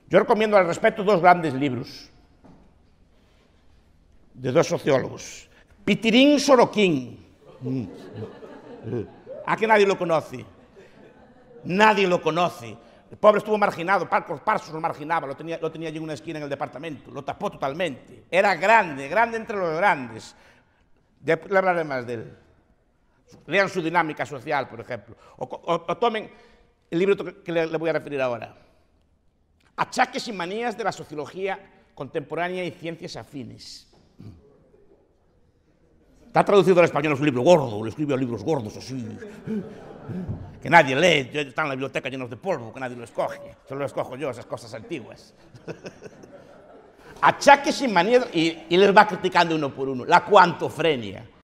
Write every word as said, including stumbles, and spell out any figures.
Yo recomiendo al respecto dos grandes libros de dos sociólogos. Pitirín Sorokin. ¿A que nadie lo conoce? Nadie lo conoce. El pobre estuvo marginado, Marcos Parsos lo marginaba, lo tenía, lo tenía allí en una esquina en el departamento, lo tapó totalmente. Era grande, grande entre los grandes. Ya le hablaré más de él. Lean su dinámica social, por ejemplo. O, o, o tomen el libro que le, le voy a referir ahora. Achaques y manías de la sociología contemporánea y ciencias afines. Está traducido al español, es un libro gordo, le escribió libros gordos así, que nadie lee, están en la biblioteca llenos de polvo, que nadie lo escoge, solo lo escojo yo, esas cosas antiguas. Achaques y manías, y, y les va criticando uno por uno. La cuantofrenia.